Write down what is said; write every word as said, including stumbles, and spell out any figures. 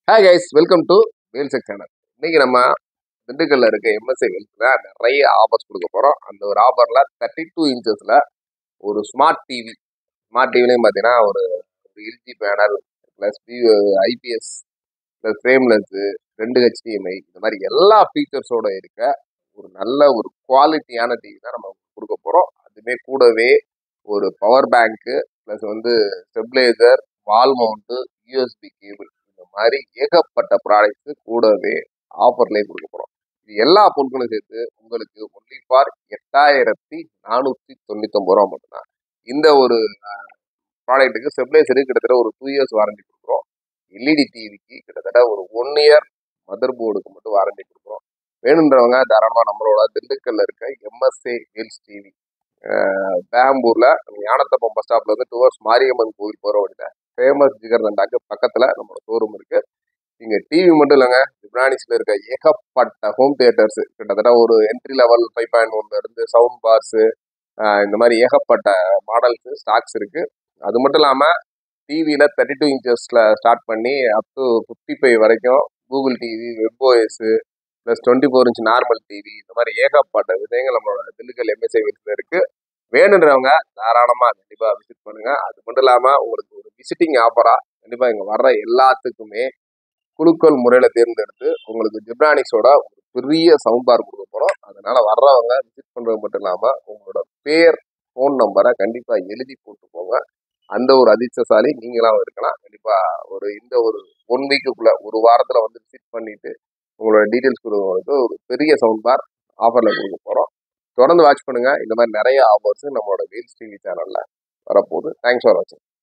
Hi guys, welcome to வேல்செக் channel. இன்னைக்கு நம்ம திண்டுக்கல்ல இருக்க எம்எஸ்ஐ வெல்ஸ்ல நிறைய ஆஃபர்ஸ் கொடுக்க போறோம். அந்த ஒரு ஆஃபர்ல தேர்ட்டி டூ இன்ச்சஸ்ல ஒரு ஸ்மார்ட் டிவி, ஸ்மார்ட் டிவிலையும் பார்த்தீங்கன்னா ஒரு LG panel plus IPS plus frame lens, ரெண்டு ஹெச்டிஎம்ஐ, இந்த மாதிரி எல்லா ஃபீச்சர்ஸோட இருக்க ஒரு நல்ல ஒரு குவாலிட்டியான டிவி தான் நம்ம கொடுக்க போறோம். அதுமே கூடவே ஒரு பவர் பேங்க்கு பிளஸ் வந்து stabiliser, wall mount, USB cable, இந்த மாதிரி ஏகப்பட்ட ப்ராடக்ட்ஸு கூடவே ஆஃபர்லேயே கொடுக்க போகிறோம். இது எல்லா பொருட்களும் சேர்த்து உங்களுக்கு ஒன்லி ஃபார் எட்டாயிரத்தி நானூற்றி தொண்ணூத்தொம்பது ரூபா மட்டும்தான். இந்த ஒரு ப்ராடக்ட்டுக்கு ஸ்டெபிளைசருக்கு கிட்டத்தட்ட ஒரு டூ இயர்ஸ் வாரண்டி கொடுக்குறோம். எல்இடி டிவிக்கு கிட்டத்தட்ட ஒரு ஒன் இயர் மதர் போர்டுக்கு மட்டும் வாரண்டி கொடுக்குறோம். வேணுன்றவங்க தாராளமாக நம்மளோட திண்டுக்கல்ல இருக்க எம்எஸ்ஏ வேல்ஸ் டிவி, பேம்பூர்ல ஞானத்தப்பம் பஸ் ஸ்டாப்ல இருந்து டுவர்ஸ் மாரியம்மன் கோவில் போகிற வழியில ஃபேமஸ் ஜிகர் தண்டாக்கு பக்கத்துல நம்மளோட ஷோரூம் இருக்கு. இங்க டிவி மட்டும் இல்லைங்க, ஜிப்ரானிக்ஸ்ல இருக்க ஏகப்பட்ட ஹோம் தியேட்டர்ஸ், கிட்டத்தட்ட ஒரு என்ட்ரி லெவல் ஃபைவ் பாயிண்ட் ஒன்ல இருந்து சவுண்ட் பார்ஸ், இந்த மாதிரி ஏகப்பட்ட மாடல்ஸ் ஸ்டாக்ஸ் இருக்கு. அது மட்டும் இல்லாம டிவியில தேர்ட்டி டூ இன்ச்சஸ்ல ஸ்டார்ட் பண்ணி அப் டு ஃபிஃப்டி ஃபைவ் வரைக்கும் Google TV, webOS plus twenty four inch normal TV, இந்த மாதிரி ஏகப்பட்ட விஷயங்கள் நம்மளோட திண்டுக்கல் எம்எஸ்ஐ வீட்டில் இருக்கு. வேணுன்றவங்க தாராளமா கண்டிப்பா விசிட் பண்ணுங்க. அது மட்டும் இல்லாம உங்களுக்கு ஒரு விசிட்டிங் ஆஃபரா கண்டிப்பா இங்க வர்ற எல்லாத்துக்குமே குழுக்கள் முறையில தேர்ந்தெடுத்து உங்களுக்கு ஜிப்ரானிக்ஸோட ஒரு பெரிய சவுண்ட் பார் கொடுக்க போறோம். அதனால வர்றவங்க விசிட் பண்றது மட்டும் இல்லாம உங்களோட பேர், ஃபோன் நம்பரை கண்டிப்பா எழுதி போட்டு போங்க. அந்த ஒரு அதிர்ஷ்டசாலி நீங்களாம் இருக்கலாம். கண்டிப்பா ஒரு இந்த ஒரு ஒன் வீக்குக்குள்ள ஒரு வாரத்துல வந்து விசிட் பண்ணிட்டு உங்களோட டீட்டெயில்ஸ் கொடுக்கறதுக்கு ஒரு பெரிய சவுண்ட் பார் ஆஃபர்ல கொடுக்க போறோம். தொடர்ந்து வாட்ச் பண்ணுங்க. இந்த மாதிரி நிறைய ஆஃபர்ஸ் நம்மளோட வேல்ஸ் டிவி சேனல்ல வரப்போகுது. தேங்க்ஸ் ஃபார் வாட்சிங்.